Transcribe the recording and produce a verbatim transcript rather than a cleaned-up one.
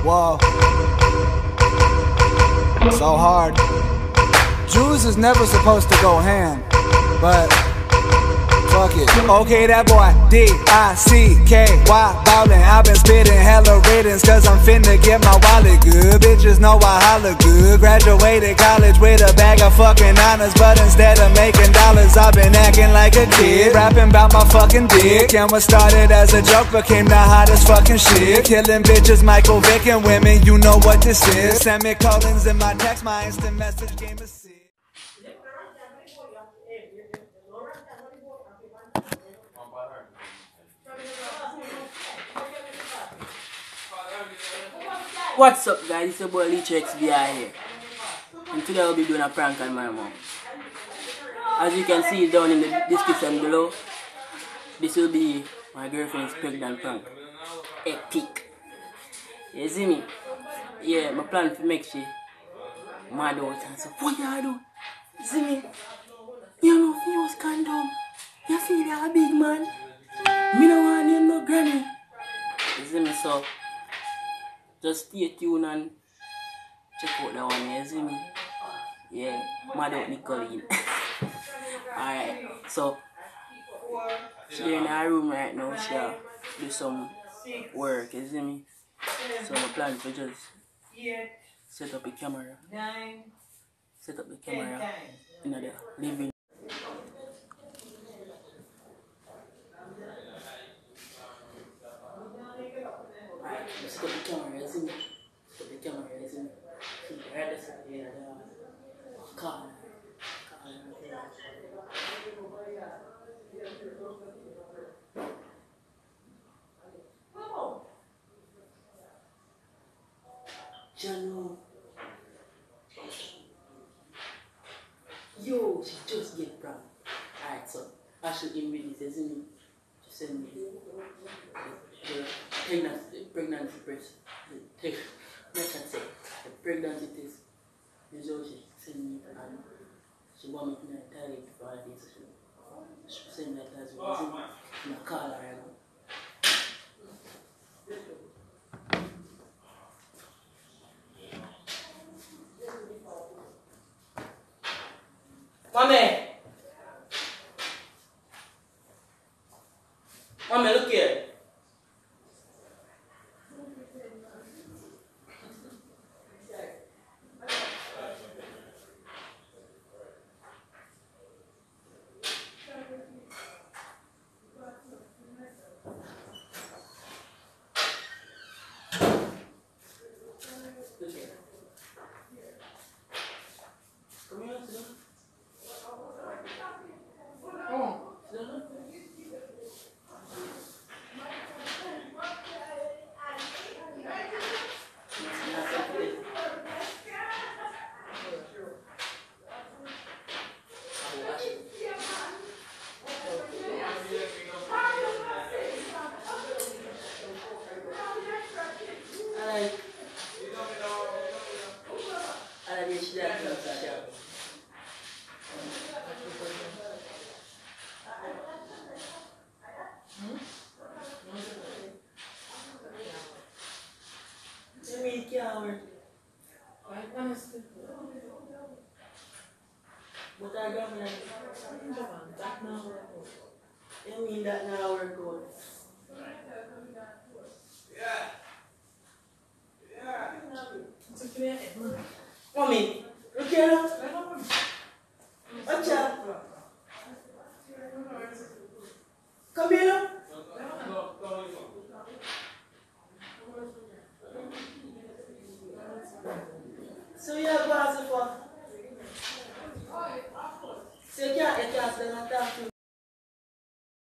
Whoa. So hard. Jews is never supposed to go ham, but fuck it. Okay, that boy D I C K Y ballin'. I've been spittin' hella ratings cause I'm finna get my wallet good. Bitches know I holla good. Graduated college with a bag of fucking honors, but instead of making dollars, I've been acting like a kid, rapping about my fucking dick. And what started as a joke became the hottest fucking shit. Killing bitches, Michael Vick, and women, you know what this is. Semicolons in my text, my instant message game is sick. What's up, guys? It's your boy Leech X B I here, and today I'll be doing a prank on my mom. As you can see down in the description below, this will be my girlfriend's pregnant prank. Epic. You see me? Yeah, my plan to make she mad out and say, what you do? You see me? You know, he was condom. You feel that big man? Me no want him no granny. You see me? So just stay tuned and check out that one, you see me? Yeah, mad out Nicolene. Alright, so she's in her room right now, she'll do some work, you see me? So I plan to just set up the camera. Set up the camera in the living. Alright, set up the camera, you see me? Set up the camera, you see me? See, right this side here, the car. Jano. Yo, she just get pranked. Alright, so I should immediately say, see me? She send me the pregnancy, pregnancy press. The, let's just say, the pregnancy test. This is how she send me and she want me to tell it for this. She send me that as well. See me? I'm a call her right now. Mommy! Mommy, look here. Look here. Come here, sit down. But I got like that now work out. You mean that now work out? Yeah. Yeah. Mommy, look here. Watch out. Come here. So you have to ask for. So you can't, you can't stand and talk to